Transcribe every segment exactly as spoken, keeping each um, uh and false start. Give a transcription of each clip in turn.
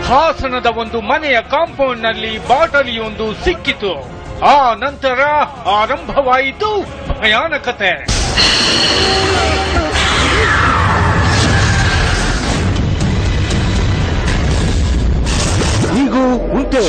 ಹಾಸನದ ಒಂದು ಮನೆಯ ಕಾಂಪೌಂಡ್ ನಲ್ಲಿ ಬಾಟಲಿಯೊಂದು ಸಿಕ್ಕಿತು. ಆ ನಂತರ ಆರಂಭವಾಯಿತು ಭಯಾನಕತೆ. ಹೀಗೂ ಉಂಟೆ.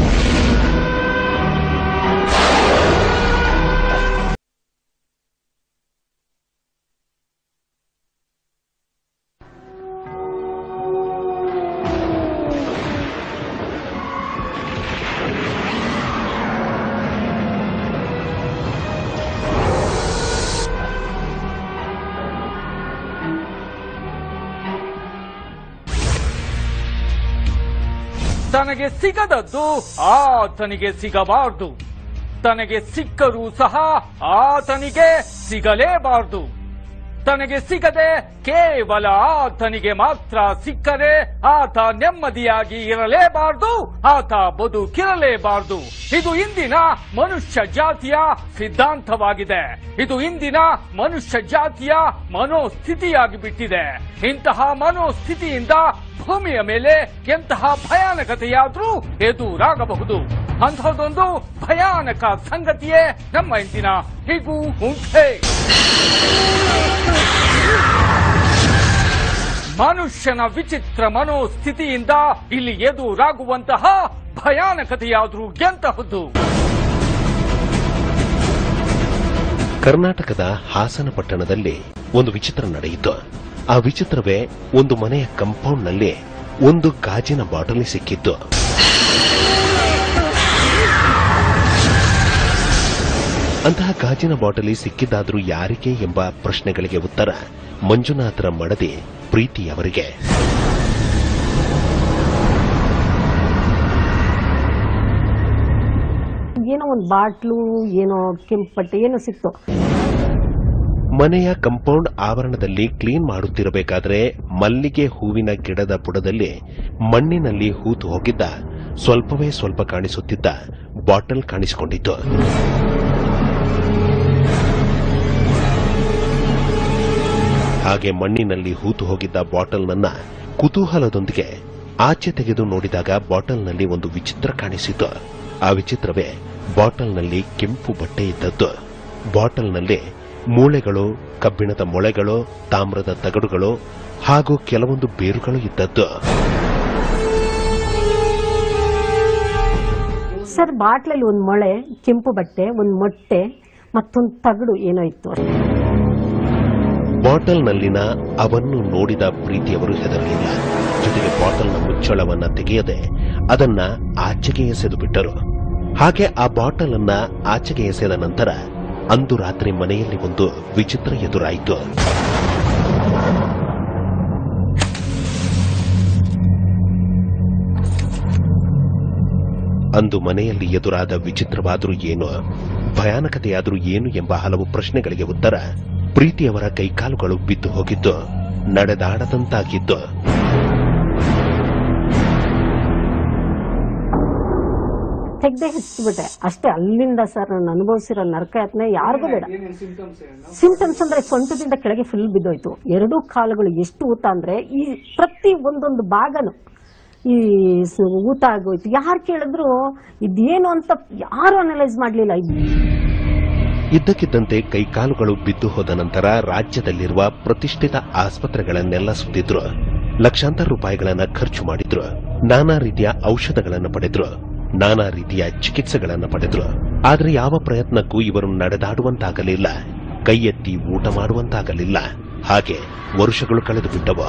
ತನಗೆ ಸಿಗದದ್ದು ಆತನಿಗೆ ಸಿಗಬಾರದು. ತನಗೆ ಸಿಕ್ಕರೂ ಸಹ ಆತನಿಗೆ ಸಿಗಲೇಬಾರದು. ತನಗೆ ಸಿಗದೆ ಕೇವಲ ಆತನಿಗೆ ಮಾತ್ರ ಸಿಕ್ಕರೆ ಆತ ನೆಮ್ಮದಿಯಾಗಿ ಇರಲೇಬಾರದು, ಆತ ಬದುಕಿರಲೇಬಾರದು. ಇದು ಇಂದಿನ ಮನುಷ್ಯ ಜಾತಿಯ ಸಿದ್ಧಾಂತವಾಗಿದೆ. ಇದು ಇಂದಿನ ಮನುಷ್ಯ ಜಾತಿಯ ಮನೋಸ್ಥಿತಿಯಾಗಿ ಬಿಟ್ಟಿದೆ. ಇಂತಹ ಮನೋಸ್ಥಿತಿಯಿಂದ ಭೂಮಿಯ ಮೇಲೆ ಎಂತಹ ಭಯಾನಕತೆಯಾದ್ರೂ ಎದುರಾಗಬಹುದು. ಅಂಥದ್ದೊಂದು ಭಯಾನಕ ಸಂಗತಿಯೇ ನಮ್ಮ ಇಂದಿನ ಹೀಗೂ ಉಂಟೆ. ಮನುಷ್ಯನ ವಿಚಿತ್ರ ಮನೋಸ್ಥಿತಿಯಿಂದ ಇಲ್ಲಿ ಎದುರಾಗುವಂತಹ ಭಯಾನಕತೆಯಾದ್ರೂ ಎಂತಹದ್ದು. ಕರ್ನಾಟಕದ ಹಾಸನ ಪಟ್ಟಣದಲ್ಲಿ ಒಂದು ವಿಚಿತ್ರ ನಡೆಯಿತು. ಆ ವಿಚಿತ್ರವೇ ಒಂದು ಮನೆಯ ಕಾಂಪೌಂಡ್ನಲ್ಲಿ ಒಂದು ಗಾಜಿನ ಬಾಟಲಿ ಸಿಕ್ಕಿತ್ತು. ಅಂತಹ ಗಾಜಿನ ಬಾಟಲಿ ಸಿಕ್ಕಿದ್ದಾದ್ರೂ ಯಾರಿಗೆ ಎಂಬ ಪ್ರಶ್ನೆಗಳಿಗೆ ಉತ್ತರ ಮಂಜುನಾಥರ ಮಡದಿ ಪ್ರೀತಿ ಅವರಿಗೆ. ಏನೋ ಒಂದು ಬಾಟ್ಲು, ಏನೋ ಕೆಂಪಟ್ಟೆ, ಏನೋ ಸಿಕ್ತು. ಮನೆಯ ಕಾಂಪೌಂಡ್ ಆವರಣದಲ್ಲಿ ಕ್ಲೀನ್ ಮಾಡುತ್ತಿರಬೇಕಾದ್ರೆ ಮಲ್ಲಿಗೆ ಹೂವಿನ ಗಿಡದ ಬುಡದಲ್ಲಿ ಮಣ್ಣಿನಲ್ಲಿ ಹೂತು ಹೋಗಿದ್ದ ಸ್ವಲ್ಪವೇ ಸ್ವಲ್ಪ ಕಾಣಿಸುತ್ತಿದ್ದ ಬಾಟಲ್ ಕಾಣಿಸಿಕೊಂಡಿತು. ಹಾಗೆ ಮಣ್ಣಿನಲ್ಲಿ ಹೂತು ಹೋಗಿದ್ದ ಬಾಟಲ್ನನ್ನ ಕುತೂಹಲದೊಂದಿಗೆ ಆಚೆ ತೆಗೆದು ನೋಡಿದಾಗ ಬಾಟಲ್ನಲ್ಲಿ ಒಂದು ವಿಚಿತ್ರ ಕಾಣಿಸಿತು. ಆ ವಿಚಿತ್ರವೇ ಬಾಟಲ್ನಲ್ಲಿ ಕೆಂಪು ಬಟ್ಟೆ ಇದ್ದದ್ದು. ಬಾಟಲ್ನಲ್ಲಿ ಮೂಳೆಗಳು, ಕಬ್ಬಿಣದ ಮೊಳೆಗಳು, ತಾಮ್ರದ ತಗಡುಗಳು ಹಾಗೂ ಕೆಲವೊಂದು ಬೇರುಗಳು ಇದ್ದದ್ದು. ಸರ್, ಬಾಟ್ಲಲ್ಲಿ ಒಂದು ಮೊಳೆ, ಕೆಂಪು ಬಟ್ಟೆ, ಒಂದು ಮೊಟ್ಟೆ ಮತ್ತೊಂದು ತಗಡು ಏನೋ ಇತ್ತು. ಬಾಟಲ್ನಲ್ಲಿನ ಅವನ್ನು ನೋಡಿದ ಪ್ರೀತಿಯವರು ಹೆದರಲಿಲ್ಲ. ಜೊತೆಗೆ ಬಾಟಲ್ನ ಮುಚ್ಚಳವನ್ನ ತೆಗೆಯದೆ ಅದನ್ನ ಆಚೆಗೆ ಎಸೆದು ಬಿಟ್ಟರು. ಹಾಗೆ ಆ ಬಾಟಲ್ ಅನ್ನ ಆಚೆಗೆ ಎಸೆದ ನಂತರ ಅಂದು ರಾತ್ರಿ ಮನೆಯಲ್ಲಿ ಒಂದು ವಿಚಿತ್ರ ಎದುರಾಯಿತು. ಅಂದು ಮನೆಯಲ್ಲಿ ಎದುರಾದ ವಿಚಿತ್ರವಾದರೂ ಏನು, ಭಯಾನಕತೆಯಾದರೂ ಏನು ಎಂಬ ಹಲವು ಪ್ರಶ್ನೆಗಳಿಗೆ ಉತ್ತರ ಪ್ರೀತಿಯವರ ಕೈಕಾಲುಗಳು ಬಿದ್ದು ಹೋಗಿದ್ದು, ನಡೆದಾಡದಂತಾಗಿದ್ದು. ತೆಗ್ದೆ ಹೆಚ್ಚಿಬಿಟ್ಟೆ ಅಷ್ಟೇ. ಅಲ್ಲಿಂದ ಸರ್ ನಾನು ಅನುಭವಿಸಿರೋ ನರಕ ಯಾತನೆ ಯಾರಿಗೂ ಬೇಡ. ಸಿಂಟಮ್ಸ್ ಅಂದ್ರೆ ಸೊಂಟದಿಂದ ಕೆಳಗೆ ಫುಲ್ ಬಿದ್ದೋಯ್ತು. ಎರಡೂ ಕಾಲುಗಳು ಎಷ್ಟು ಊತ ಅಂದ್ರೆ ಈ ಪ್ರತಿ ಒಂದೊಂದು ಭಾಗನು ಈ ಊತ ಆಗೋಯ್ತು. ಯಾರು ಕೇಳಿದ್ರು ಇದೇನು ಅಂತ ಯಾರು ಅನಲೈಸ್ ಮಾಡ್ಲಿಲ್ಲ. ಇದ್ದಕ್ಕಿದ್ದಂತೆ ಕೈಕಾಲುಗಳು ಬಿದ್ದು ಹೋದ ನಂತರ ರಾಜ್ಯದಲ್ಲಿರುವ ಪ್ರತಿಷ್ಠಿತ ಆಸ್ಪತ್ರೆಗಳನ್ನೆಲ್ಲ ಸುತ್ತಿದ್ರು. ಲಕ್ಷಾಂತರ ರೂಪಾಯಿಗಳನ್ನ ಖರ್ಚು ಮಾಡಿದ್ರು. ನಾನಾ ರೀತಿಯ ಔಷಧಗಳನ್ನು ಪಡೆದ್ರು. ನಾನಾ ರೀತಿಯ ಚಿಕಿತ್ಸೆಗಳನ್ನು ಪಡೆದ್ರು. ಆದರೆ ಯಾವ ಪ್ರಯತ್ನಕ್ಕೂ ಇವರು ನಡೆದಾಡುವಂತಾಗಲಿಲ್ಲ, ಕೈ ಎತ್ತಿ ಊಟ ಮಾಡುವಂತಾಗಲಿಲ್ಲ. ಹಾಗೆ ವರ್ಷಗಳು ಕಳೆದು ಬಿಟ್ಟವು.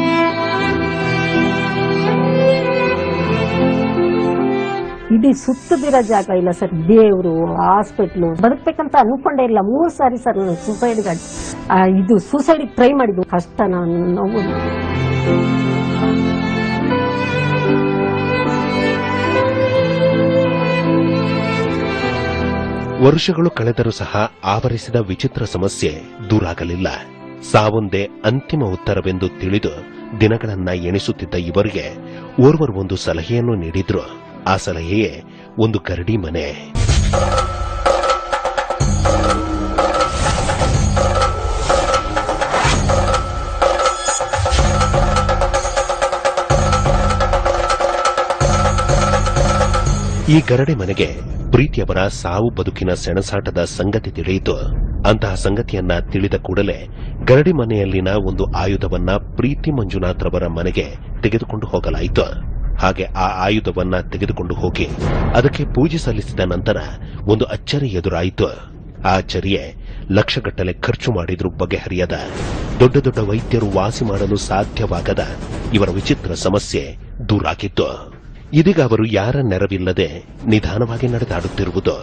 ಇಡೀ ಸುತ್ತದಿರೋ ಜಾಗ ಇಲ್ಲ ಸರ್. ದೇವರು, ಹಾಸ್ಪಿಟ್ಲು, ಬದುಕಬೇಕಂತ ಅನ್ಕೊಂಡೇ ಇಲ್ಲ. ಮೂರು ಸಾರಿ ಸರ್ ನಾನು ಸೂಸೈಡ್ ಇದು ಸೂಸೈಡ್ ಟ್ರೈ ಮಾಡಿದ್ದು. ಕಷ್ಟ. ನಾನು ನೋವು ವರ್ಷಗಳು ಕಳೆದರೂ ಸಹ ಆವರಿಸಿದ ವಿಚಿತ್ರ ಸಮಸ್ಯೆ ದೂರಾಗಲಿಲ್ಲ. ಸಾವೊಂದೇ ಅಂತಿಮ ಉತ್ತರವೆಂದು ತಿಳಿದು ದಿನಗಳನ್ನ ಎಣಿಸುತ್ತಿದ್ದ ಇವರಿಗೆ ಓರ್ವರು ಒಂದು ಸಲಹೆಯನ್ನು ನೀಡಿದ್ರು. ಆ ಸಲಹೆಯೇ ಒಂದು ಕರಡಿ ಮನೆ. ಈ ಗರಡಿ ಮನೆಗೆ ಪ್ರೀತಿಯವರ ಸಾವು ಬದುಕಿನ ಸೆಣಸಾಟದ ಸಂಗತಿ ತಿಳಿಯಿತು. ಅಂತಹ ಸಂಗತಿಯನ್ನ ತಿಳಿದ ಕೂಡಲೇ ಗರಡಿ ಮನೆಯಲ್ಲಿನ ಒಂದು ಆಯುಧವನ್ನ ಪ್ರೀತಿ ಮಂಜುನಾಥ್ ರವರ ಮನೆಗೆ ತೆಗೆದುಕೊಂಡು ಹೋಗಲಾಯಿತು. ಹಾಗೆ ಆ ಆಯುಧವನ್ನ ತೆಗೆದುಕೊಂಡು ಹೋಗಿ ಅದಕ್ಕೆ ಪೂಜೆ ಸಲ್ಲಿಸಿದ ನಂತರ ಒಂದು ಅಚ್ಚರಿ ಎದುರಾಯಿತು. ಆ ಅಚ್ಚರಿಯೇ ಲಕ್ಷಗಟ್ಟಲೆ ಖರ್ಚು ಮಾಡಿದ್ರೂ ಬಗೆಹರಿಯದ, ದೊಡ್ಡ ದೊಡ್ಡ ವೈದ್ಯರು ವಾಸಿ ಮಾಡಲು ಸಾಧ್ಯವಾಗದ ಇವರ ವಿಚಿತ್ರ ಸಮಸ್ಯೆ ದೂರಾಗಿತ್ತು. ಇದೀಗ ಅವರು ಯಾರ ನೆರವಿಲ್ಲದೆ ನಿಧಾನವಾಗಿ ನಡೆದಾಡುತ್ತಿರುವುದು.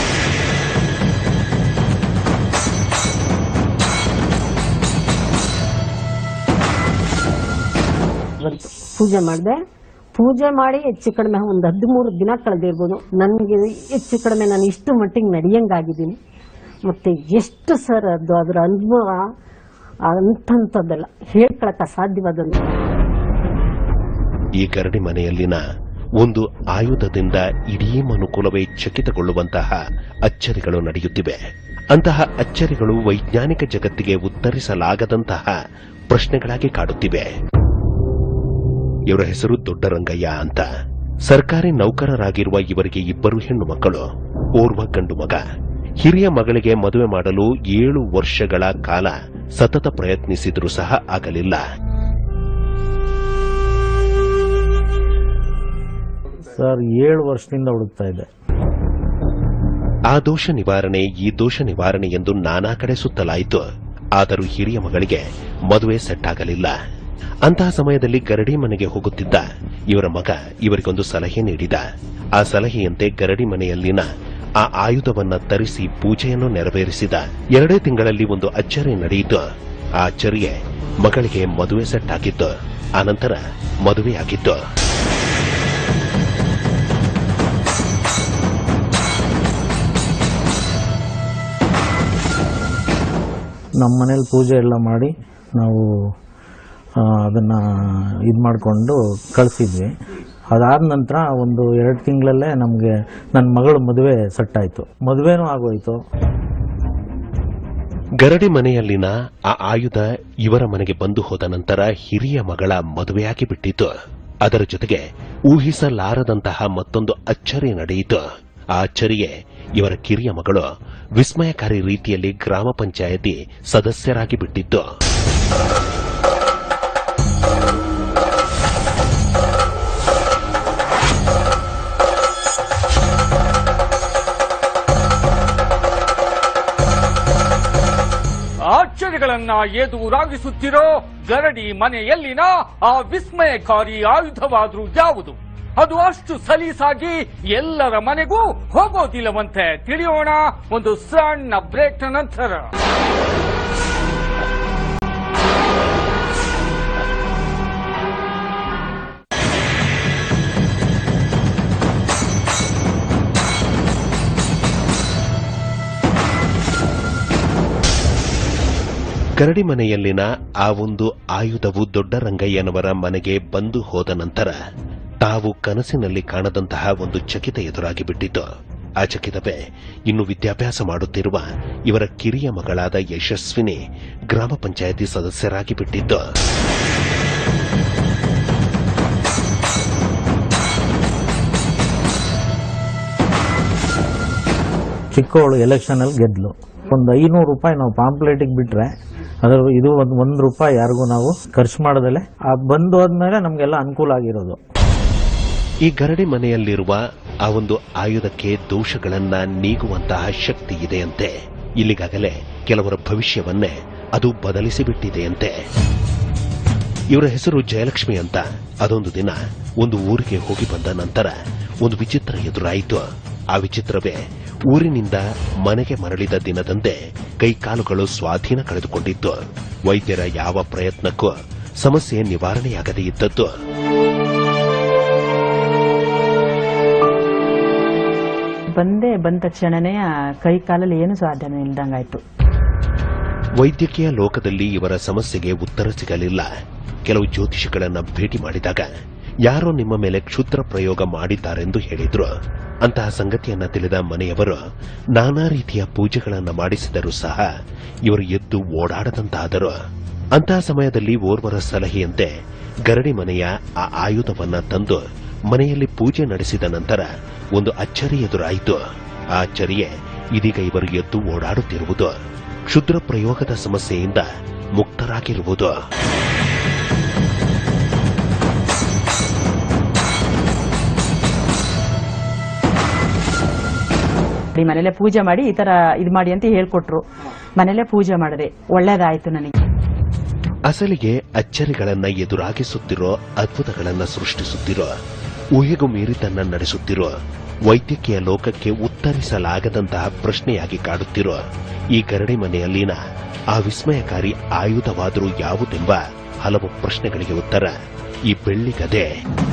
ಪೂಜೆ ಮಾಡಿದೆ. ಪೂಜೆ ಮಾಡಿ ಹೆಚ್ಚು ಕಡಿಮೆ ಒಂದು ಹದಿಮೂರು ದಿನ ಕಳೆದಿರ್ಬೋದು. ನನಗೆ ಹೆಚ್ಚು ಕಡಿಮೆ ನಾನು ಇಷ್ಟು ಮಟ್ಟಿಗೆ ನಡೆಯಂಗಾಗಿದ್ದೀನಿ. ಮತ್ತೆ ಎಷ್ಟು ಸರ್ ಅದು ಅದರ ಅನುಭವ ಅಂತಂಥದ್ದೆಲ್ಲ ಹೇಳ್ಕೊಳಕ್ಕೆ ಅಸಾಧ್ಯವಾದಂತ. ಈ ಗರಡಿ ಮನೆಯಲ್ಲಿನ ಒಂದು ಆಯುಧದಿಂದ ಇಡೀ ಮನುಕುಲವೇ ಚಕಿತಗೊಳ್ಳುವಂತಹ ಅಚ್ಚರಿಗಳು ನಡೆಯುತ್ತಿವೆ. ಅಂತಹ ಅಚ್ಚರಿಗಳು ವೈಜ್ಞಾನಿಕ ಜಗತ್ತಿಗೆ ಉತ್ತರಿಸಲಾಗದಂತಹ ಪ್ರಶ್ನೆಗಳಾಗಿ ಕಾಡುತ್ತಿವೆ. ಇವರ ಹೆಸರು ದೊಡ್ಡರಂಗಯ್ಯ ಅಂತ. ಸರ್ಕಾರಿ ನೌಕರರಾಗಿರುವ ಇವರಿಗೆ ಇಬ್ಬರು ಹೆಣ್ಣು ಮಕ್ಕಳು, ಓರ್ವ ಗಂಡು ಮಗ. ಹಿರಿಯ ಮಗಳಿಗೆ ಮದುವೆ ಮಾಡಲು ಏಳು ವರ್ಷಗಳ ಕಾಲ ಸತತ ಪ್ರಯತ್ನಿಸಿದರೂ ಸಹ ಆಗಲಿಲ್ಲ. ಸರ್ ಏಳು ವರ್ಷದಿಂದ ಹುಡುಕ್ತಾ ಇದೆ. ಆ ದೋಷ ನಿವಾರಣೆ ಈ ದೋಷ ನಿವಾರಣೆ ಎಂದು ನಾನಾ ಕಡೆ ಸುತ್ತಲಾಯಿತು. ಆದರೂ ಹಿರಿಯ ಮಗಳಿಗೆ ಮದುವೆ ಸೆಟ್ ಆಗಲಿಲ್ಲ. ಅಂತಹ ಸಮಯದಲ್ಲಿ ಗರಡಿ ಮನೆಗೆ ಹೋಗುತ್ತಿದ್ದ ಇವರ ಮಗ ಇವರಿಗೊಂದು ಸಲಹೆ ನೀಡಿದ. ಆ ಸಲಹೆಯಂತೆ ಗರಡಿ ಮನೆಯಲ್ಲಿನ ಆ ಆಯುಧವನ್ನ ತರಿಸಿ ಪೂಜೆಯನ್ನು ನೆರವೇರಿಸಿದ. ಎರಡೇ ತಿಂಗಳಲ್ಲಿ ಒಂದು ಅಚ್ಚರಿ ನಡೆಯಿತು. ಆ ಅಚ್ಚರಿಯೇ ಮಗಳಿಗೆ ಮದುವೆ ಸೆಟ್ ಆಗಿತ್ತು. ಆನಂತರ ಮದುವೆಯಾಗಿತ್ತು. ನಮ್ಮ ಮನೇಲಿ ಪೂಜೆ ಎಲ್ಲ ಮಾಡಿ ನಾವು ಅದನ್ನು ಇದು ಮಾಡಿಕೊಂಡು ಕಳಿಸಿದ್ವಿ. ಅದಾದ ನಂತರ ಒಂದು ಎರಡು ತಿಂಗಳಲ್ಲೇ ನಮಗೆ ನನ್ನ ಮಗಳ ಮದುವೆ ಸೆಟ್ ಆಯಿತು. ಮದುವೆನೂ ಆಗೋಯ್ತು. ಗರಡಿ ಮನೆಯಲ್ಲಿನ ಆ ಆಯುಧ ಇವರ ಮನೆಗೆ ಬಂದು ಹೋದ ನಂತರ ಹಿರಿಯ ಮಗಳ ಮದುವೆಯಾಗಿ ಬಿಟ್ಟಿತು. ಅದರ ಜೊತೆಗೆ ಊಹಿಸಲಾರದಂತಹ ಮತ್ತೊಂದು ಅಚ್ಚರಿ ನಡೆಯಿತು. ಆ ಅಚ್ಚರಿಯೇ ಇವರ ಕಿರಿಯ ಮಗಳು ವಿಸ್ಮಯಕಾರಿ ರೀತಿಯಲ್ಲಿ ಗ್ರಾಮ ಪಂಚಾಯತಿ ಸದಸ್ಯರಾಗಿ ಬಿಟ್ಟಿತ್ತು. ಆಶ್ಚರ್ಯಗಳನ್ನ ಎದುರಾಗಿಸುತ್ತಿರೋ ಗರಡಿ ಮನೆಯಲ್ಲಿನ ಆ ವಿಸ್ಮಯಕಾರಿ ಆಯುಧವಾದ್ರೂ ಯಾವುದು? ಅದು ಅಷ್ಟು ಸಲೀಸಾಗಿ ಎಲ್ಲರ ಮನೆಗೂ ಹೋಗೋದಿಲ್ಲವಂತೆ. ತಿಳಿಯೋಣ ಒಂದು ಸಣ್ಣ ಬ್ರೇಕ್ ನಂತರ. ಗರಡಿ ಮನೆಯಲ್ಲಿನ ಆ ಒಂದು ಆಯುಧವು ದೊಡ್ಡರಂಗಯ್ಯನವರ ಮನೆಗೆ ಬಂದು ಹೋದ ನಂತರ ತಾವು ಕನಸಿನಲ್ಲಿ ಕಾಣದಂತಹ ಒಂದು ಚಕಿತ ಎದುರಾಗಿ ಬಿಟ್ಟಿತು. ಆ ಚಕಿತವೇ ಇನ್ನು ವಿದ್ಯಾಭ್ಯಾಸ ಮಾಡುತ್ತಿರುವ ಇವರ ಕಿರಿಯ ಮಗಳಾದ ಯಶಸ್ವಿನಿ ಗ್ರಾಮ ಪಂಚಾಯಿತಿ ಸದಸ್ಯರಾಗಿ ಬಿಟ್ಟಿದ್ದು. ಚಿಕ್ಕವಳು ಎಲೆಕ್ಷನ್ ಅಲ್ಲಿ ಗೆದ್ಲು. ಒಂದು ಐನೂರು ರೂಪಾಯಿ ನಾವು ಪಾಂಪ್ಲೇಟಿಗೆ ಬಿಟ್ರೆ ಅದರ ಇದು ಒಂದು ಒಂದು ರೂಪಾಯಿ ಯಾರಿಗೂ ನಾವು ಖರ್ಚು ಮಾಡೋದಲ್ಲೇ ಆ ಬಂದು ಹೋದ್ಮೇಲೆ ನಮಗೆಲ್ಲ ಅನುಕೂಲ ಆಗಿರೋದು. ಈ ಗರಡಿ ಮನೆಯಲ್ಲಿರುವ ಆ ಒಂದು ಆಯುಧಕ್ಕೆ ದೋಷಗಳನ್ನ ನೀಗುವಂತಹ ಶಕ್ತಿ ಇದೆಯಂತೆ. ಇಲ್ಲಿಗಾಗಲೇ ಕೆಲವರ ಭವಿಷ್ಯವನ್ನೇ ಅದು ಬದಲಿಸಿಬಿಟ್ಟಿದೆಯಂತೆ. ಇವರ ಹೆಸರು ಜಯಲಕ್ಷ್ಮಿ ಅಂತ. ಅದೊಂದು ದಿನ ಒಂದು ಊರಿಗೆ ಹೋಗಿ ಬಂದ ನಂತರ ಒಂದು ವಿಚಿತ್ರ ಎದುರಾಯಿತು. ಆ ವಿಚಿತ್ರವೇ ಊರಿನಿಂದ ಮನೆಗೆ ಮರಳಿದ ದಿನದಂದೇ ಕೈಕಾಲುಗಳು ಸ್ವಾಧೀನ ಕಳೆದುಕೊಂಡಿತ್ತು. ವೈದ್ಯರ ಯಾವ ಪ್ರಯತ್ನಕ್ಕೂ ಸಮಸ್ಯೆ ನಿವಾರಣೆಯಾಗದೇ ಇದ್ದದ್ದು. ಬಂದೆ ಬಂದ ತಕ್ಷಣನೇ ಕೈ ಕಾಲಲ್ಲಿ ಏನು ಸಾಧನೆ ಇಲ್ದಂಗಾಯ್ತು. ವೈದ್ಯಕೀಯ ಲೋಕದಲ್ಲಿ ಇವರ ಸಮಸ್ಯೆಗೆ ಉತ್ತರ ಸಿಗಲಿಲ್ಲ. ಕೆಲವು ಜ್ಯೋತಿಷಿಗಳನ್ನ ಭೇಟಿ ಮಾಡಿದಾಗ ಯಾರೋ ನಿಮ್ಮ ಮೇಲೆ ಕ್ಷುದ್ರ ಪ್ರಯೋಗ ಮಾಡಿದ್ದಾರೆಂದು ಹೇಳಿದ್ರು. ಅಂತಹ ಸಂಗತಿಯನ್ನ ತಿಳಿದ ಮನೆಯವರು ನಾನಾ ರೀತಿಯ ಪೂಜೆಗಳನ್ನ ಮಾಡಿಸಿದರೂ ಸಹ ಇವರು ಎದ್ದು ಓಡಾಡದಂತಾದರು. ಅಂತಹ ಸಮಯದಲ್ಲಿ ಓರ್ವರ ಸಲಹೆಯಂತೆ ಗರಡಿ ಮನೆಯ ಆ ಆಯುಧವನ್ನ ತಂದು ಮನೆಯಲ್ಲಿ ಪೂಜೆ ನಡೆಸಿದ ನಂತರ ಒಂದು ಅಚ್ಚರಿ ಎದುರಾಯಿತು. ಆ ಅಚ್ಚರಿಯೇ ಇದೀಗ ಇವರು ಎದ್ದು ಓಡಾಡುತ್ತಿರುವುದು, ಕ್ಷುದ್ರ ಪ್ರಯೋಗದ ಸಮಸ್ಯೆಯಿಂದ ಮುಕ್ತರಾಗಿರುವುದು. ಮನೇಲೆ ಪೂಜೆ ಮಾಡಿ ಈ ತರ ಇದು ಮಾಡಿ ಅಂತ ಹೇಳ್ಕೊಟ್ರು. ಮನೇಲೆ ಪೂಜೆ ಮಾಡಿದೆ, ಒಳ್ಳೇದಾಯ್ತು ನನಗೆ. ಅಸಲಿಗೆ ಅಚ್ಚರಿಗಳನ್ನ ಎದುರಾಗಿಸುತ್ತಿರೋ, ಅದ್ಭುತಗಳನ್ನ ಸೃಷ್ಟಿಸುತ್ತಿರೋ, ಊಹೆಗೂ ಮೀರಿತನ್ನ ನಡೆಸುತ್ತಿರೋ, ವೈದ್ಯಕೀಯ ಲೋಕಕ್ಕೆ ಉತ್ತರಿಸಲಾಗದಂತಹ ಪ್ರಶ್ನೆಯಾಗಿ ಕಾಡುತ್ತಿರೋ ಈ ಗರಡಿ ಮನೆಯಲ್ಲಿನ ಆ ವಿಸ್ಮಯಕಾರಿ ಆಯುಧವಾದರೂ ಯಾವುದೆಂಬ ಹಲವು ಪ್ರಶ್ನೆಗಳಿಗೆ ಉತ್ತರ ಈ ಬೆಳ್ಳಿ ಗದೆ.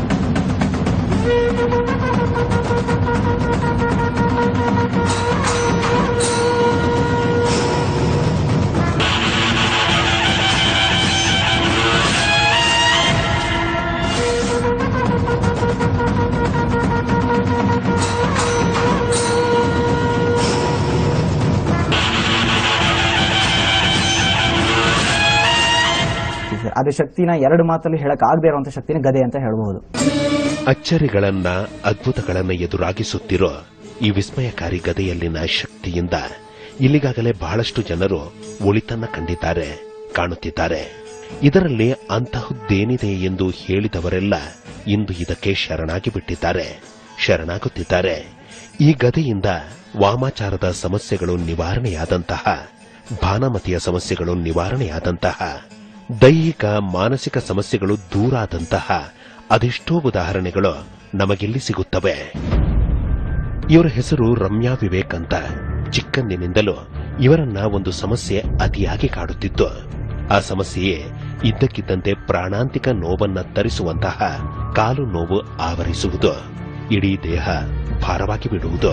ಅದೇ ಶಕ್ತಿನ ಎರಡು ಮಾತಲ್ಲಿ ಹೇಳಕ್ ಆಗದೆ ಇರುವಂತ ಶಕ್ತಿನ ಗದೆ ಅಂತ ಹೇಳಬಹುದು. ಅಚ್ಚರಿಗಳನ್ನ, ಅದ್ಭುತಗಳನ್ನ ಎದುರಾಗಿಸುತ್ತಿರೋ ಈ ವಿಸ್ಮಯಕಾರಿ ಗದೆಯಲ್ಲಿನ ಶಕ್ತಿಯಿಂದ ಇಲ್ಲಿಗಾಗಲೇ ಬಹಳಷ್ಟು ಜನರು ಒಳಿತನ್ನ ಕಂಡಿದ್ದಾರೆ, ಕಾಣುತ್ತಿದ್ದಾರೆ. ಇದರಲ್ಲಿ ಅಂತಹದ್ದೇನಿದೆ ಎಂದು ಹೇಳಿದವರೆಲ್ಲ ಇಂದು ಇದಕ್ಕೆ ಶರಣಾಗಿ ಬಿಟ್ಟಿದ್ದಾರೆ, ಶರಣಾಗುತ್ತಿದ್ದಾರೆ. ಈ ಗದೆಯಿಂದ ವಾಮಾಚಾರದ ಸಮಸ್ಯೆಗಳು ನಿವಾರಣೆಯಾದಂತಹ, ಭಾನಮತಿಯ ಸಮಸ್ಯೆಗಳು ನಿವಾರಣೆಯಾದಂತಹ, ದೈಹಿಕ ಮಾನಸಿಕ ಸಮಸ್ಯೆಗಳು ದೂರಾದಂತಹ ಅದೆಷ್ಟೋ ಉದಾಹರಣೆಗಳು ನಮಗೆಲ್ಲಿ ಸಿಗುತ್ತವೆ. ಇವರ ಹೆಸರು ರಮ್ಯಾ ವಿವೇಕ್ ಅಂತ. ಚಿಕ್ಕಂದಿನಿಂದಲೂ ಇವರನ್ನ ಒಂದು ಸಮಸ್ಯೆ ಅತಿಯಾಗಿ ಕಾಡುತ್ತಿತ್ತು. ಆ ಸಮಸ್ಯೆಯೇ ಇದ್ದಕ್ಕಿದ್ದಂತೆ ಪ್ರಾಣಾಂತಿಕ ನೋವನ್ನ ತರಿಸುವಂತಹ ಕಾಲು ನೋವು ಆವರಿಸುವುದು, ಇಡೀ ದೇಹ ಭಾರವಾಗಿ ಬಿಡುವುದು.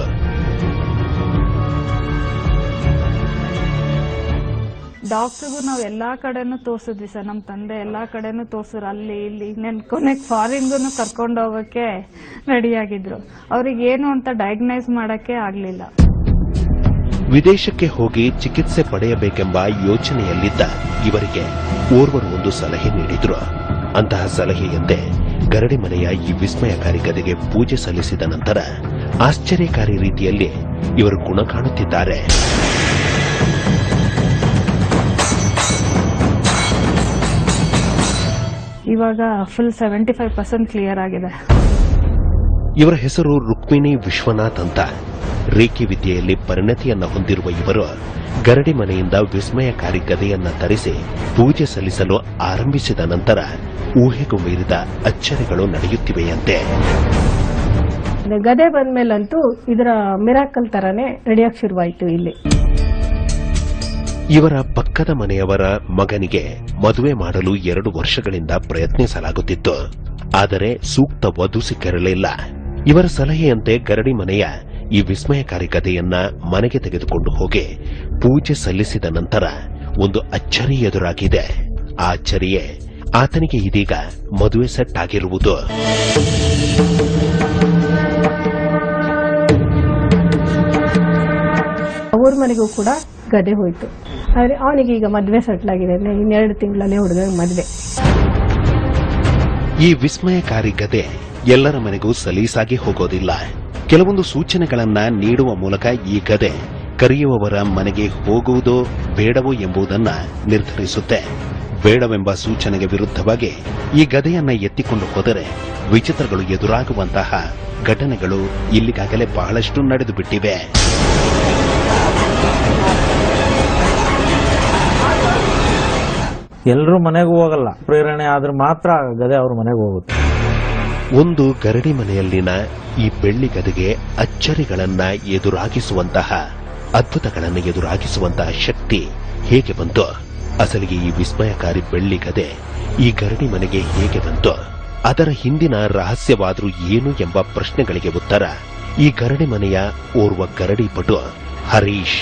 ಡಾಕ್ಟರ್ಗೂ ನಾವು ಎಲ್ಲಾ ಕಡೆನೂ ತೋರ್ಸಿದ್ವಿ ಸರ್. ನಮ್ಮ ತಂದೆ ಎಲ್ಲಾ ಕಡೆನೂ ತೋರ್ಸಿದ್ರು, ಅಲ್ಲಿ ಇಲ್ಲಿ. ನೆನ್ ಕೊನೆಗೆ ಫಾರಿನ್ಗೂ ಕರ್ಕೊಂಡು ಹೋಗಕ್ಕೆ ರೆಡಿಯಾಗಿದ್ರು. ಅವ್ರಿಗೆ ಏನು ಅಂತ ಡಯಾಗ್ನೈಸ್ ಮಾಡಕ್ಕೆ ಆಗ್ಲಿಲ್ಲ. ವಿದೇಶಕ್ಕೆ ಹೋಗಿ ಚಿಕಿತ್ಸೆ ಪಡೆಯಬೇಕೆಂಬ ಯೋಚನೆಯಲ್ಲಿದ್ದ ಇವರಿಗೆ ಓರ್ವರು ಒಂದು ಸಲಹೆ ನೀಡಿದ್ರು. ಅಂತಹ ಸಲಹೆಯಂತೆ ಗರಡಿ ಮನೆಯ ಈ ವಿಸ್ಮಯಕಾರಿ ಗದೆಗೆ ಪೂಜೆ ಸಲ್ಲಿಸಿದ ನಂತರ ಆಶ್ಚರ್ಯಕಾರಿ ರೀತಿಯಲ್ಲಿ ಇವರು ಗುಣ ಕಾಣುತ್ತಿದ್ದಾರೆ. ಇವಾಗ full seventy five percent clear ಆಗಿದೆ. ಇವರ ಹೆಸರು ರುಕ್ಮಿಣಿ ವಿಶ್ವನಾಥ್ ಅಂತ. ರೇಖಿ ವಿದ್ಯೆಯಲ್ಲಿ ಪರಿಣತಿಯನ್ನ ಹೊಂದಿರುವ ಇವರು ಗರಡಿ ಮನೆಯಿಂದ ವಿಸ್ಮಯಕಾರಿ ಗದೆಯನ್ನ ತರಿಸಿ ಪೂಜೆ ಸಲ್ಲಿಸಲು ಆರಂಭಿಸಿದ ನಂತರ ಊಹೆಗೂ ಮೀರಿದ ಅಚ್ಚರಿಗಳು ನಡೆಯುತ್ತಿವೆಯಂತೆ. ಗದೆ ಬಂದ್ಮೇಲಂತೂ ಇದರ ಮಿರಾಕಲ್ ತರಾನೇ ನಡೆಯಕ್ ಶುರುವಾಯಿತು ಇಲ್ಲಿ. ಇವರ ಪಕ್ಕದ ಮನೆಯವರ ಮಗನಿಗೆ ಮದುವೆ ಮಾಡಲು ಎರಡು ವರ್ಷಗಳಿಂದ ಪ್ರಯತ್ನಿಸಲಾಗುತ್ತಿತ್ತು. ಆದರೆ ಸೂಕ್ತ ವಧು ಸಿಕ್ಕಿರಲಿಲ್ಲ. ಇವರ ಸಲಹೆಯಂತೆ ಗರಡಿ ಮನೆಯ ಈ ವಿಸ್ಮಯಕಾರಿ ಗದೆಯನ್ನ ಮನೆಗೆ ತೆಗೆದುಕೊಂಡು ಹೋಗಿ ಪೂಜೆ ಸಲ್ಲಿಸಿದ ನಂತರ ಒಂದು ಅಚ್ಚರಿ ಎದುರಾಗಿದೆ. ಆ ಅಚ್ಚರಿಯೇ ಆತನಿಗೆ ಇದೀಗ ಮದುವೆ ಸೆಟ್ ಆಗಿರುವುದು. ಅವ್ರ ಮನೆಗೂ ಕೂಡ ಗದೆ ಹೋಯ್ತು. ಆದ್ರೆ ಅವನಿಗೆ ಈಗ ಮದ್ವೆ ಸೆಟ್ಲ್ ಆಗಿದೆ, ಇನ್ನೆರಡು ತಿಂಗಳಲ್ಲೇ ಹುಡುಗ ಮದ್ವೆ. ಈ ವಿಸ್ಮಯಕಾರಿ ಗದೆ ಎಲ್ಲರ ಮನೆಗೂ ಸಲೀಸಾಗಿ ಹೋಗೋದಿಲ್ಲ. ಕೆಲವೊಂದು ಸೂಚನೆಗಳನ್ನ ನೀಡುವ ಮೂಲಕ ಈ ಗದೆ ಕರೆಯುವವರ ಮನೆಗೆ ಹೋಗುವುದೋ ಬೇಡವೋ ಎಂಬುದನ್ನ ನಿರ್ಧರಿಸುತ್ತೆ. ಬೇಡವೆಂಬ ಸೂಚನೆಗೆ ವಿರುದ್ಧವಾಗಿ ಈ ಗದೆಯನ್ನ ಎತ್ತಿಕೊಂಡು ಹೋದರೆ ವಿಚಿತ್ರಗಳು ಎದುರಾಗುವಂತಹ ಘಟನೆಗಳು ಇಲ್ಲಿಗಾಗಲೇ ಬಹಳಷ್ಟು ನಡೆದು ಬಿಟ್ಟಿವೆ. ಎಲ್ಲರೂ ಮನೆಗೂ ಹೋಗಲ್ಲ, ಪ್ರೇರಣೆ ಆದ್ರೆ ಮಾತ್ರ ಗದೆ ಅವ್ರ ಮನೆಗೆ ಹೋಗುತ್ತೆ. ಒಂದು ಗರಡಿ ಮನೆಯಲ್ಲಿನ ಈ ಬೆಳ್ಳಿ ಗದೆಗೆ ಅಚ್ಚರಿಗಳನ್ನ ಎದುರಾಗಿಸುವಂತಹ, ಅದ್ಭುತಗಳನ್ನು ಎದುರಾಗಿಸುವಂತಹ ಶಕ್ತಿ ಹೇಗೆ ಬಂತು? ಅಸಲಿಗೆ ಈ ವಿಸ್ಮಯಕಾರಿ ಬೆಳ್ಳಿ ಗದೆ ಈ ಗರಡಿ ಮನೆಗೆ ಹೇಗೆ ಬಂತು? ಅದರ ಹಿಂದಿನ ರಹಸ್ಯವಾದ್ರೂ ಏನು ಎಂಬ ಪ್ರಶ್ನೆಗಳಿಗೆ ಉತ್ತರ ಈ ಗರಡಿ ಮನೆಯ ಓರ್ವ ಗರಡಿ ಪಟು ಹರೀಶ್.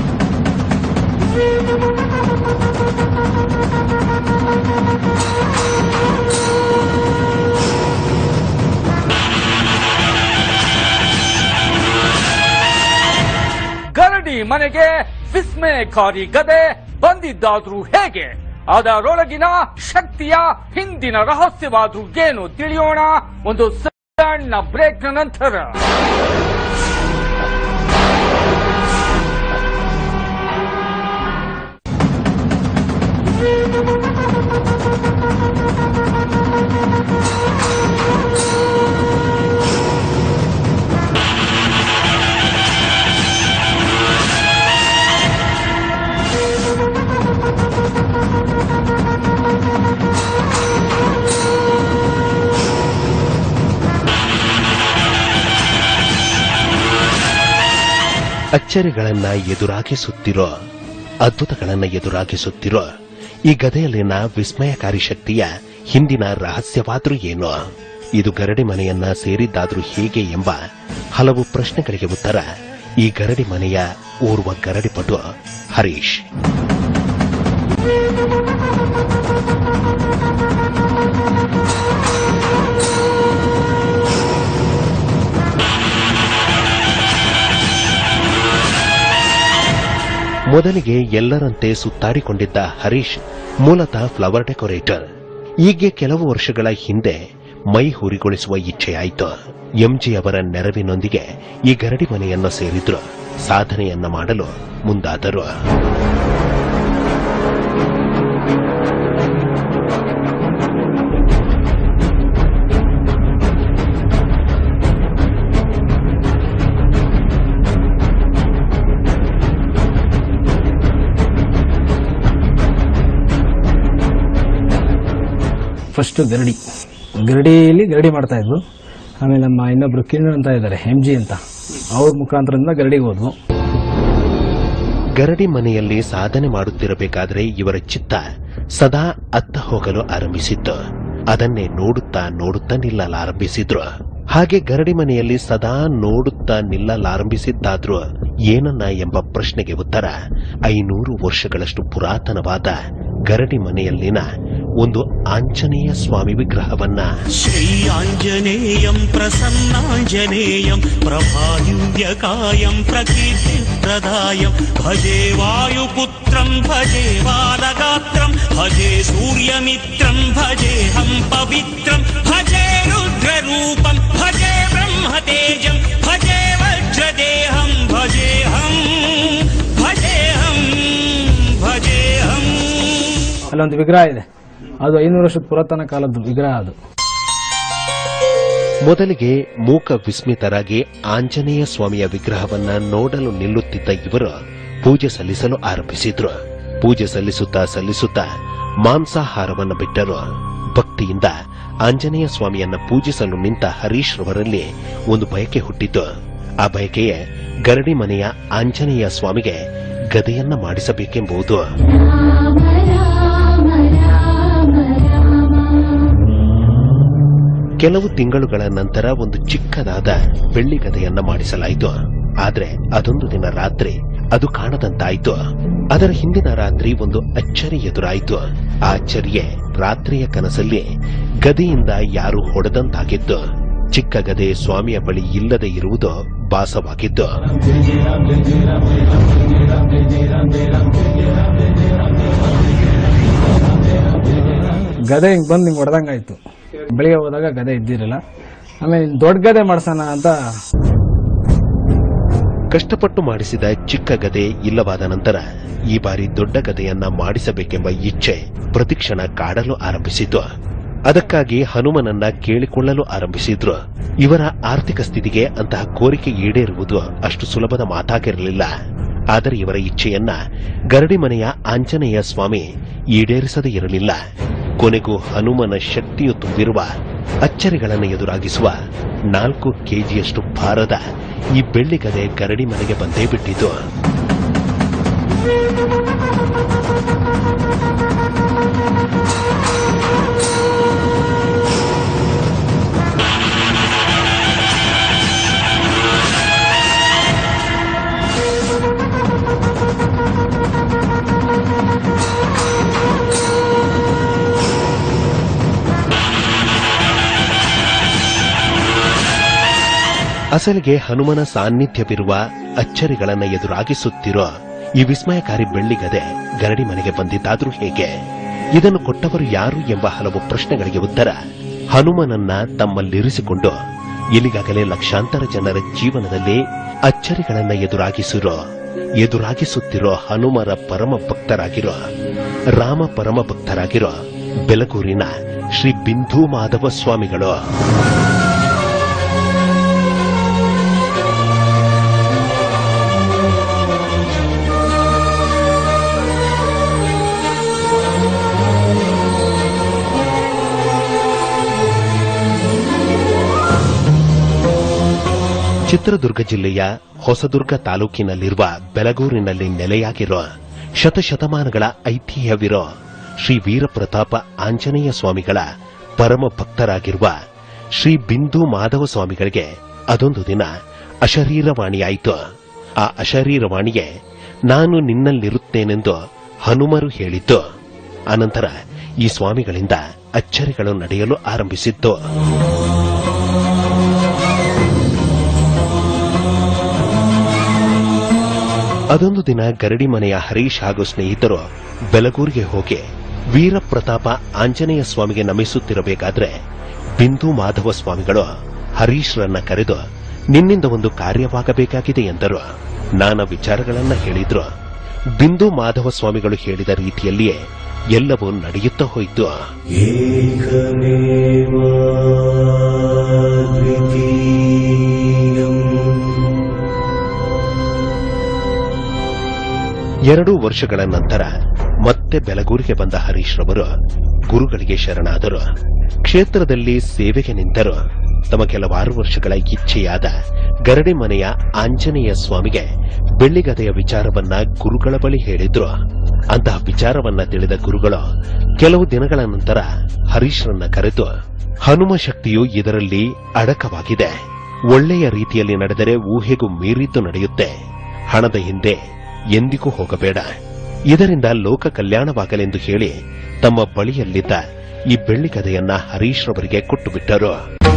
ಗರಡಿ ಮನೆಗೆ ವಿಸ್ಮಯಕಾರಿ ಗದೆ ಬಂದಿದ್ದಾದ್ರೂ ಹೇಗೆ? ಅದರೊಳಗಿನ ಶಕ್ತಿಯ ಹಿಂದಿನ ರಹಸ್ಯವಾದ್ರೂ ಏನು ತಿಳಿಯೋಣ. ಒಂದು ಸಣ್ಣ ಬ್ರೇಕ್ ನಂತರ ಅಚ್ಚರಿಗಳನ್ನ ಎದುರಾಗಿಸುತ್ತಿರೋ ಅದ್ಭುತಗಳನ್ನ ಎದುರಾಗಿಸುತ್ತಿರೋ ಈ ಗದೆಯಲ್ಲಿನ ವಿಸ್ಮಯಕಾರಿ ಶಕ್ತಿಯ ಹಿಂದಿನ ರಹಸ್ಯವಾದ್ರೂ ಏನು, ಇದು ಗರಡಿ ಮನೆಯನ್ನ ಸೇರಿದ್ದಾದ್ರೂ ಹೇಗೆ ಎಂಬ ಹಲವು ಪ್ರಶ್ನೆಗಳಿಗೆ ಉತ್ತರ ಈ ಗರಡಿ ಮನೆಯ ಓರ್ವ ಗರಡಿಪಟು ಹರೀಶ್. ಮೊದಲಿಗೆ ಎಲ್ಲರಂತೆ ಸುತ್ತಾಡಿಕೊಂಡಿದ್ದ ಹರೀಶ್ ಮೂಲತಃ ಫ್ಲವರ್ ಡೆಕೋರೇಟರ್. ಹೀಗೆ ಕೆಲವು ವರ್ಷಗಳ ಹಿಂದೆ ಮೈ ಹುರಿಗೊಳಿಸುವ ಇಚ್ಛೆಯಾಯಿತು. ಎಂಜಿ ಅವರ ನೆರವಿನೊಂದಿಗೆ ಈ ಗರಡಿ ಮನೆಯನ್ನು ಸೇರಿದ್ರು, ಸಾಧನೆಯನ್ನ ಮಾಡಲು ಮುಂದಾದರು. ಫಸ್ಟ್ ಗರಡಿ ಗರಡಿಯಲ್ಲಿ ಗರಡಿ ಮಾಡ್ತಾ ಇದ್ವು. ಆಮೇಲೆ ನಮ್ಮ ಇನ್ನೊಬ್ರು ಕಿರಣ್ ಅಂತ ಇದ್ದಾರೆ, ಎಂ ಜಿ ಅಂತ, ಅವ್ರ ಮುಖಾಂತರದಿಂದ ಗರಡಿಗೆ ಹೋದ್ವು. ಗರಡಿ ಮನೆಯಲ್ಲಿ ಸಾಧನೆ ಮಾಡುತ್ತಿರಬೇಕಾದ್ರೆ ಇವರ ಚಿತ್ತ ಸದಾ ಅತ್ತ ಹೋಗಲು ಆರಂಭಿಸಿತ್ತು. ಅದನ್ನೇ ನೋಡುತ್ತಾ ನೋಡುತ್ತಾ ನಿಲ್ಲಲಾರಂಭಿಸಿದ್ರು. ಹಾಗೆ ಗರಡಿ ಮನೆಯಲ್ಲಿ ಸದಾ ನೋಡುತ್ತಾ ನಿಲ್ಲಲಾರಂಭಿಸಿದ್ದಾದ್ರೂ ಏನನ್ನ ಎಂಬ ಪ್ರಶ್ನೆಗೆ ಉತ್ತರ ಐನೂರು ವರ್ಷಗಳಷ್ಟು ಪುರಾತನವಾದ ಗರಡಿ ಮನೆಯಲ್ಲಿನ ಒಂದು ಆಂಜನೇಯ ಸ್ವಾಮಿ ವಿಗ್ರಹವನ್ನ ಶ್ರೀ ಆಂಜನೇಯಂ ಪ್ರಸನ್ನಾಂಜನೇಯಂ ಪ್ರಭಾಯುವ್ಯಕಾಯಂ ಪ್ರಕೀರ್ತಿ ಪ್ರದಾಯಂ ಭಜೆ ವಾಯುಪುತ್ರಂ ಭಜೆ ಬಾಲಗಾತ್ರಂ ಭಜೆ ಸೂರ್ಯಮಿತ್ರಂ ಭಜೇಹಂ ಪವಿತ್ರಂ ಭಜೆ ರುದ್ರರೂಪಂ ಭಜೆ ಬ್ರಹ್ಮತೇಜಂ ಭಜೆ ವಜ್ರದೇಹಂ ಭಜೇಹಂ ಭಜೇಹಂ ಭಜೇಹಂ. ಅಲ್ಲೊಂದು ವಿಗ್ರಹ ಇದೆ, ಅದು ಐನೂರು ವರ್ಷದ ಪುರಾತನ ಕಾಲದ ವಿಗ್ರಹ. ಅದು ಮೊದಲಿಗೆ ಮೂಕ ವಿಸ್ಮಿತರಾಗಿ ಆಂಜನೇಯ ಸ್ವಾಮಿಯ ವಿಗ್ರಹವನ್ನ ನೋಡಲು ನಿಲ್ಲುತ್ತಿದ್ದ ಇವರು ಪೂಜೆ ಸಲ್ಲಿಸಲು ಆರಂಭಿಸಿದ್ರು. ಪೂಜೆ ಸಲ್ಲಿಸುತ್ತಾ ಸಲ್ಲಿಸುತ್ತಾ ಮಾಂಸಾಹಾರವನ್ನು ಬಿಟ್ಟರು. ಭಕ್ತಿಯಿಂದ ಆಂಜನೇಯ ಸ್ವಾಮಿಯನ್ನ ಪೂಜಿಸಲು ನಿಂತ ಹರೀಶ್ ರವರಲ್ಲಿ ಒಂದು ಬಯಕೆ ಹುಟ್ಟಿತು. ಆ ಬಯಕೆಯೇ ಗರಡಿ ಮನೆಯ ಆಂಜನೇಯ ಸ್ವಾಮಿಗೆ ಗದೆಯನ್ನ ಮಾಡಿಸಬೇಕೆಂಬುದು. ಕೆಲವು ತಿಂಗಳುಗಳ ನಂತರ ಒಂದು ಚಿಕ್ಕದಾದ ಬೆಳ್ಳಿ ಗದೆಯನ್ನ ಮಾಡಿಸಲಾಯಿತು. ಆದ್ರೆ ಅದೊಂದು ದಿನ ರಾತ್ರಿ ಅದು ಕಾಣದಂತಾಯಿತು. ಅದರ ಹಿಂದಿನ ರಾತ್ರಿ ಒಂದು ಅಚ್ಚರಿ ಎದುರಾಯಿತು. ಆ ಅಚ್ಚರಿಯೇ ರಾತ್ರಿಯ ಕನಸಲ್ಲಿ ಗದೆಯಿಂದ ಯಾರು ಹೊಡೆದಂತಾಗಿದ್ದು. ಚಿಕ್ಕ ಗದೆ ಸ್ವಾಮಿಯ ಬಳಿ ಇಲ್ಲದೆ ಇರುವುದು ಭಾಸವಾಗಿದ್ದು. ಗದೆ ಹಿಂಗ್ ಬಂದು ಹಿಂಗ್ ಹೊಡೆದಂಗಾಯ್ತು. ಬೆಳಿಗ್ಗೆ ಹೋದಾಗ ಗದೆ ಇದ್ದಿರಲಿಲ್ಲ. ಆಮೇಲೆ ದೊಡ್ಡ ಗದೆ ಮಾಡ್ಸೋಣ ಅಂತ ಕಷ್ಟಪಟ್ಟು ಮಾಡಿಸಿದ ಚಿಕ್ಕ ಗದೆ ಇಲ್ಲವಾದ ನಂತರ ಈ ಬಾರಿ ದೊಡ್ಡ ಗದೆಯನ್ನ ಮಾಡಿಸಬೇಕೆಂಬ ಇಚ್ಛೆ ಪ್ರತಿಕ್ಷಣ ಕಾಡಲು ಆರಂಭಿಸಿತು. ಅದಕ್ಕಾಗಿ ಹನುಮನನ್ನ ಕೇಳಿಕೊಳ್ಳಲು ಆರಂಭಿಸಿದ್ರು. ಇವರ ಆರ್ಥಿಕ ಸ್ಥಿತಿಗೆ ಅಂತಹ ಕೋರಿಕೆ ಈಡೇರುವುದು ಅಷ್ಟು ಸುಲಭದ ಮಾತಾಗಿರಲಿಲ್ಲ. ಆದರೆ ಇವರ ಇಚ್ಛೆಯನ್ನ ಗರಡಿ ಮನೆಯ ಆಂಜನೇಯ ಸ್ವಾಮಿ ಈಡೇರಿಸದೇ ಇರಲಿಲ್ಲ. ಕೊನೆಗೂ ಹನುಮನ ಶಕ್ತಿಯು ತುಂಬಿರುವ ಅಚ್ಚರಿಗಳನ್ನು ಎದುರಾಗಿಸುವ ನಾಲ್ಕು ಕೆಜಿಯಷ್ಟು ಭಾರದ ಈ ಬೆಳ್ಳಿಗದೆ ಗರಡಿ ಮನೆಗೆ ಬಂದೇ ಬಿಟ್ಟಿತು. ಅಸಲಿಗೆ ಹನುಮನ ಸಾನ್ನಿಧ್ಯವಿರುವ ಅಚ್ಚರಿಗಳನ್ನು ಎದುರಾಗಿಸುತ್ತಿರೋ ಈ ವಿಸ್ಮಯಕಾರಿ ಬೆಳ್ಳಿಗದೆ ಗರಡಿ ಮನೆಗೆ ಬಂದಿದ್ದಾದ್ರೂ ಹೇಗೆ, ಇದನ್ನು ಕೊಟ್ಟವರು ಯಾರು ಎಂಬ ಹಲವು ಪ್ರಶ್ನೆಗಳಿಗೆ ಉತ್ತರ ಹನುಮನನ್ನ ತಮ್ಮಲ್ಲಿರಿಸಿಕೊಂಡು ಇಲ್ಲಿಗಾಗಲೇ ಲಕ್ಷಾಂತರ ಜನರ ಜೀವನದಲ್ಲಿ ಅಚ್ಚರಿಗಳನ್ನ ಎದುರಾಗಿಸಿರೋ ಎದುರಾಗಿಸುತ್ತಿರೋ ಹನುಮರ ಪರಮ ಭಕ್ತರಾಗಿರೋ ರಾಮ ಪರಮ ಭಕ್ತರಾಗಿರೋ ಬೆಲಗೂರಿನ ಶ್ರೀ ಬಿಂದು ಮಾಧವ ಸ್ವಾಮಿಗಳು. ಚಿತ್ರದುರ್ಗ ಜಿಲ್ಲೆಯ ಹೊಸದುರ್ಗ ತಾಲೂಕಿನಲ್ಲಿರುವ ಬೆಲಗೂರಿನಲ್ಲಿ ನೆಲೆಯಾಗಿರೋ ಶತಶತಮಾನಗಳ ಐತಿಹ್ಯವಿರೋ ಶ್ರೀ ವೀರಪ್ರತಾಪ ಆಂಜನೇಯ ಸ್ವಾಮಿಗಳ ಪರಮ ಭಕ್ತರಾಗಿರುವ ಶ್ರೀ ಬಿಂದು ಮಾಧವ ಸ್ವಾಮಿಗಳಿಗೆ ಅದೊಂದು ದಿನ ಅಶರೀರವಾಣಿಯಾಯಿತು. ಆ ಅಶರೀರವಾಣಿಗೆ ನಾನು ನಿನ್ನಲ್ಲಿರುತ್ತೇನೆಂದು ಹನುಮರು ಹೇಳಿದ್ದು. ಅನಂತರ ಈ ಸ್ವಾಮಿಗಳಿಂದ ಅಚ್ಚರಿಗಳು ನಡೆಯಲು ಆರಂಭಿಸಿತ್ತು. ಅದೊಂದು ದಿನ ಗರಡಿ ಮನೆಯ ಹರೀಶ್ ಹಾಗೂ ಸ್ನೇಹಿತರು ಬೆಲಗೂರಿಗೆ ಹೋಗಿ ವೀರಪ್ರತಾಪ ಆಂಜನೇಯ ಸ್ವಾಮಿಗೆ ನಮಿಸುತ್ತಿರಬೇಕಾದ್ರೆ ಬಿಂದು ಮಾಧವ ಸ್ವಾಮಿಗಳು ಹರೀಶ್ರನ್ನ ಕರೆದು ನಿನ್ನಿಂದ ಒಂದು ಕಾರ್ಯವಾಗಬೇಕಾಗಿದೆ ಎಂದರು. ನಾನಾ ವಿಚಾರಗಳನ್ನ ಹೇಳಿದ್ರು. ಬಿಂದು ಮಾಧವ ಸ್ವಾಮಿಗಳು ಹೇಳಿದ ರೀತಿಯಲ್ಲಿಯೇ ಎಲ್ಲವೂ ನಡೆಯುತ್ತಾ ಹೋಯಿತು. ಎರಡು ವರ್ಷಗಳ ನಂತರ ಮತ್ತೆ ಬೆಲಗೂರಿಗೆ ಬಂದ ಹರೀಶ್ ರವರು ಗುರುಗಳಿಗೆ ಶರಣಾದರು. ಕ್ಷೇತ್ರದಲ್ಲಿ ಸೇವೆಗೆ ನಿಂತರು. ತಮ್ಮ ಕೆಲವಾರು ವರ್ಷಗಳ ಇಚ್ಛೆಯಾದ ಗರಡಿ ಮನೆಯ ಆಂಜನೇಯ ಸ್ವಾಮಿಗೆ ಬೆಳ್ಳಿಗದೆಯ ವಿಚಾರವನ್ನ ಗುರುಗಳ ಬಳಿ ಹೇಳಿದ್ರು. ಅಂತಹ ವಿಚಾರವನ್ನ ತಿಳಿದ ಗುರುಗಳು ಕೆಲವು ದಿನಗಳ ನಂತರ ಹರೀಶ್ರನ್ನ ಕರೆದು ಹನುಮ ಶಕ್ತಿಯು ಇದರಲ್ಲಿ ಅಡಕವಾಗಿದೆ. ಒಳ್ಳೆಯ ರೀತಿಯಲ್ಲಿ ನಡೆದರೆ ಊಹೆಗೂ ಮೀರಿದ್ದು ನಡೆಯುತ್ತೆ. ಹಣದ ಹಿಂದೆ ಎಂದಿಗೂ ಹೋಗಬೇಡ. ಇದರಿಂದ ಲೋಕ ಕಲ್ಯಾಣವಾಗಲೆಂದು ಹೇಳಿ ತಮ್ಮ ಬಳಿಯಲ್ಲಿದ್ದ ಈ ಬೆಳ್ಳಿಗದೆಯನ್ನ ಹರೀಶ್ ರವರಿಗೆ ಕೊಟ್ಟು ಬಿಟ್ಟರು.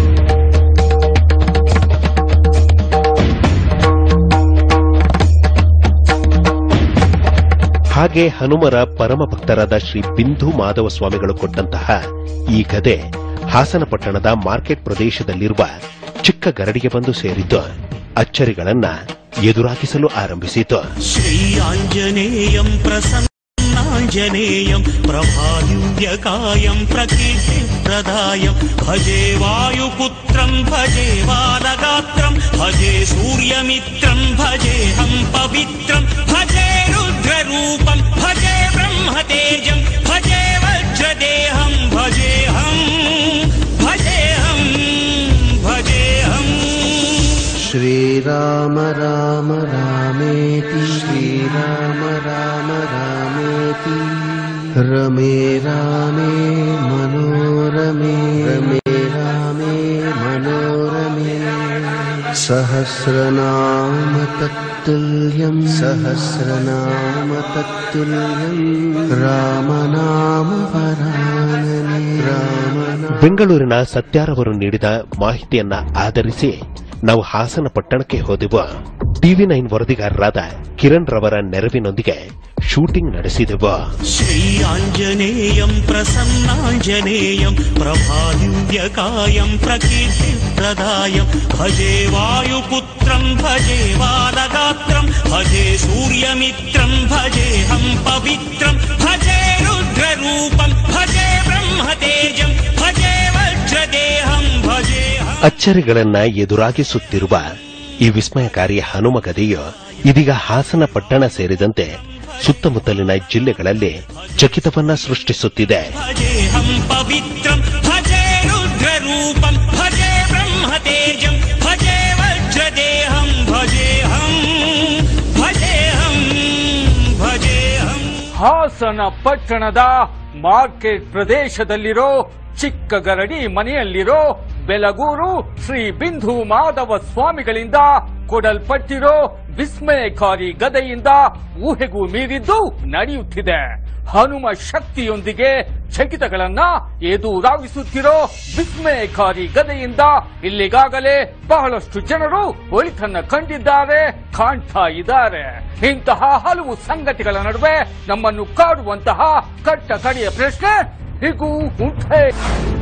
ಹಾಗೆ ಹನುಮರ ಪರಮ ಭಕ್ತರಾದ ಶ್ರೀ ಬಿಂದು ಮಾಧವ ಸ್ವಾಮಿಗಳು ಕೊಟ್ಟಂತಹ ಈ ಗದೆ ಹಾಸನ ಪಟ್ಟಣದ ಮಾರ್ಕೆಟ್ ಪ್ರದೇಶದಲ್ಲಿರುವ ಚಿಕ್ಕ ಗರಡಿಗೆ ಬಂದು ಸೇರಿದ್ದು ಅಚ್ಚರಿಗಳನ್ನ ಎದುರಾಗಿಸಲು ಆರಂಭಿಸಿತು. ಶ್ರೀ ಆಂಜನೇಯಂ ಪ್ರಸನ್ನಾಂಜನೇಯಂ ಪ್ರಭಾಯುವ್ಯಕಾಯಂ ಪ್ರಕೀರ್ತಿಪ್ರದಾಯಂ ಭಜೆ ವಾಯುಪುತ್ರಂ ಭಜೆ ಬಾಲಗಾತ್ರಂ ಭಜೆ ಸೂರ್ಯಮಿತ್ರಂ ಭಜೇಹಂ ಪವಿತ್ರಂ ಭಜೆ ರುದ್ರರೂಪಂ ಭಜೆ ಬ್ರಹ್ಮತೇಜಂ ಭಜೆ ವಜ್ರದೇಹಂ ಭಜೇಹಂ ಭಜೇಹಂ ಭಜೇಹಂ. श्रीराम राम रामेति श्रीराम राम रामेति रमे रामे मनोरमे रमे रामे मनोरमे सहस्रनाम तत्तुल्यं सहस्रनाम तत्तुल्यं रामनाम वरानने रामनाम. ಬೆಂಗಳೂರಿನ ಸತ್ಯಾರವರು ನೀಡಿದ ಮಾಹಿತಿಯನ್ನ ಆಧರಿಸಿ ನಾವು ಹಾಸನ ಪಟ್ಟಣಕ್ಕೆ ಹೋದೆವು. ಟಿವಿ ನೈನ್ ವರದಿಗಾರರಾದ ಕಿರಣ್ ರವರ ನೆರವಿನೊಂದಿಗೆ ಶೂಟಿಂಗ್ ನಡೆಸಿದೆವು. ಶ್ರೀ ಆಂಜನೇಯಂ ಪ್ರಸನ್ನಾಂಜನೇಯಂ ಪ್ರಭಾಯುವ್ಯಕಾಯಂ ಪ್ರಕೀರ್ತಿಪ್ರದಾಯಂ ಭಜೆ ವಾಯುಪುತ್ರಂ ಭಜೆ ಬಾಲಗಾತ್ರಂ ಭಜೆ ಸೂರ್ಯಮಿತ್ರಂ ಭಜೇಹಂ ಪವಿತ್ರಂ ಭಜೆ ರುದ್ರರೂಪಂ ಭಜೆ ಬ್ರಹ್ಮತೇಜಂ ಭಜೆ ವಜ್ರದೇಹಂ ಭಜೇಹಂ. ಅಚ್ಚರಿಗಳನ್ನ ಎದುರಾಗಿಸುತ್ತಿರುವ ಈ ವಿಸ್ಮಯಕಾರಿ ಹನುಮ ಗದೆಯು ಇದೀಗ ಹಾಸನ ಪಟ್ಟಣ ಸೇರಿದಂತೆ ಸುತ್ತಮುತ್ತಲಿನ ಜಿಲ್ಲೆಗಳಲ್ಲಿ ಚಕಿತವನ್ನ ಸೃಷ್ಟಿಸುತ್ತಿದೆ. ಭಜೇಹಂ ಪವಿತ್ರಂ ಭಜೆ ರುದ್ರರೂಪಂ ಭಜೆ ಬ್ರಹ್ಮತೇಜಂ ಭಜೆ ವಜ್ರದೇಹಂ ಭಜೇಹಂ ಭಜೇಹಂ ಭಜೇಹಂ. ಹಾಸನ ಪಟ್ಟಣದ ಮಾರ್ಕೆಟ್ ಪ್ರದೇಶದಲ್ಲಿರೋ ಚಿಕ್ಕ ಗರಡಿ ಮನೆಯಲ್ಲಿರೋ ಬೆಲಗೂರು ಶ್ರೀ ಬಿಂದು ಮಾಧವ ಸ್ವಾಮಿಗಳಿಂದ ಕೊಡಲ್ಪಟ್ಟಿರೋ ವಿಸ್ಮಯಕಾರಿ ಗದೆಯಿಂದ ಊಹೆಗೂ ಮೀರಿದ್ದು ನಡೆಯುತ್ತಿದೆ. ಹನುಮ ಶಕ್ತಿಯೊಂದಿಗೆ ಚಕಿತಗಳನ್ನ ಎದುರಾಗಿಸುತ್ತಿರೋ ವಿಸ್ಮಯಕಾರಿ ಗದೆಯಿಂದ ಇಲ್ಲಿಗಾಗಲೇ ಬಹಳಷ್ಟು ಜನರು ಒಳಿತನ್ನ ಕಂಡಿದ್ದಾರೆ, ಕಾಣ್ತಾ ಇದ್ದಾರೆ. ಇಂತಹ ಹಲವು ಸಂಗತಿಗಳ ನಡುವೆ ನಮ್ಮನ್ನು ಕಾಡುವಂತಹ ಕಟ್ಟ ಕಡೆಯ ಪ್ರಶ್ನೆ ಹೀಗೂ ಉಂಟೆ.